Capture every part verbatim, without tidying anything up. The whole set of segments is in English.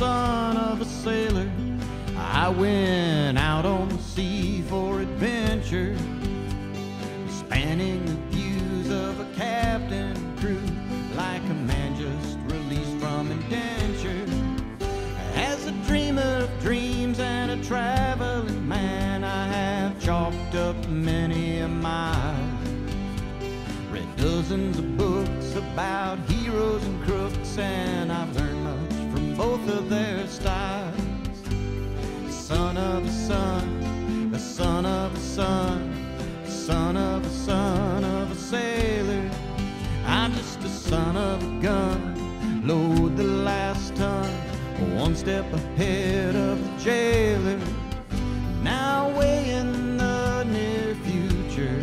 son of a sailor, I went out on the sea for adventure, spanning the views of a captain and crew, like a man just released from indenture. As a dreamer of dreams and a traveling man, I have chalked up many a mile, read dozens of books about heroes and crooks, and I've learned much from both of their styles. Son of a son, the son of a son, son of a son of a sailor. I'm just a son of a gun, load the last ton, one step ahead of the jailer. Now way in the near future,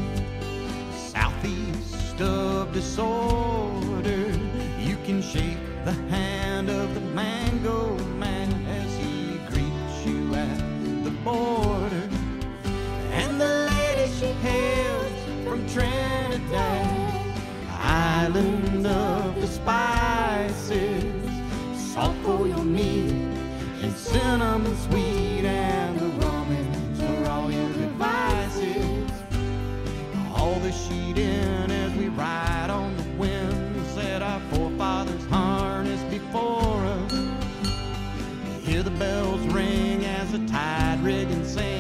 southeast of disorder, you can shake the hand of the mango man as he greets you at the border. And the lady she hails from Trinidad, island of the spices, salt for your meat and cinnamon sweet, and the rummies for all your advices. All the sheet in as we ride on the winds that our forefathers harnessed before us. Hear the bells ring as the tide rigging sings.